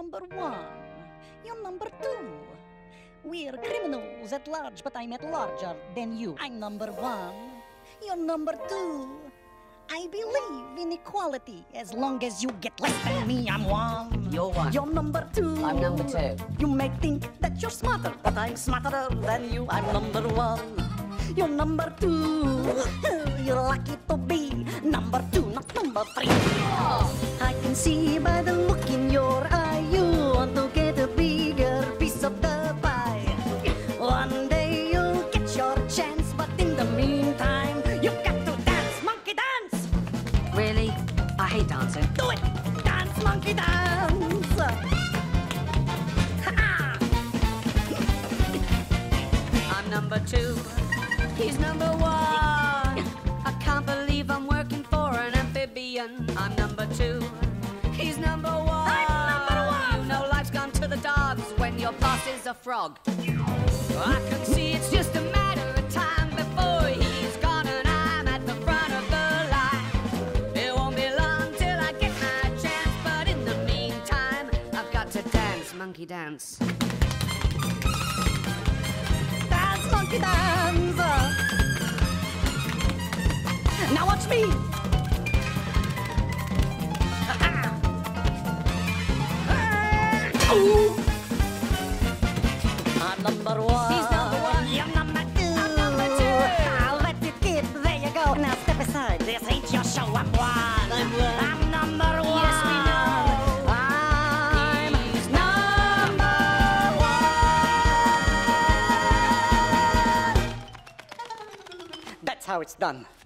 number one. You're number two. We're criminals at large, but I'm at larger than you. I'm number one. You're number two. I believe in equality. As long as you get less than me, I'm one. You're one. You're number two. I'm number two. You may think that you're smarter, but I'm smarter than you. I'm number one. You're number two. You're lucky to be number two, not number three. I can see by the look in your eye you want to get a bigger piece of the pie. One day you'll get your chance, but in the meantime, you've got to dance, monkey dance. Really? I hate dancing. Do it! Dance, monkey dance! I'm number two. He's number one. I can't believe I'm working for an amphibian. I'm number two. He's number one. I'm number one. You know life's gone to the dogs when your boss is a frog. I can see it's just a matter of time before he's gone and I'm at the front of the line. It won't be long till I get my chance, but in the meantime, I've got to dance, monkey dance. Dance, monkey dance! Now watch me! Ooh. I'm number one. He's number one. You're number two. I'm number two. I'll let you kid. There you go. Now step aside. This ain't your show. I'm one. I'm number one. Yes, we know. I'm He's number one. That's how it's done.